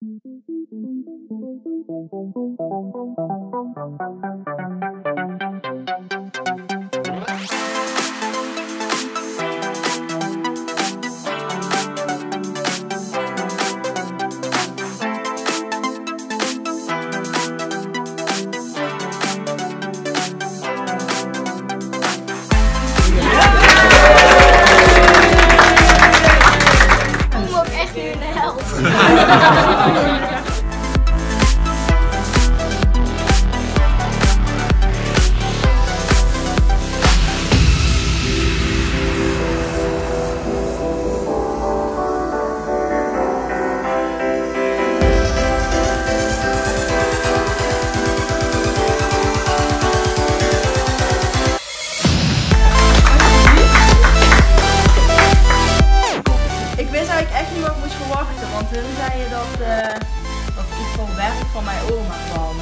Ik wist eigenlijk echt niet wat ik moest verwachten, want hun zeiden dat ik gewoon werk van mijn oma kwam.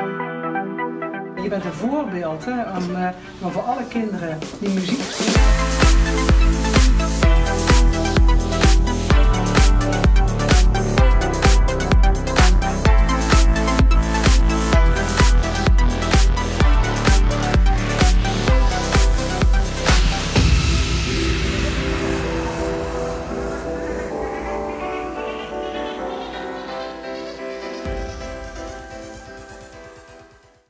Je bent een voorbeeld hè, om voor alle kinderen die muziek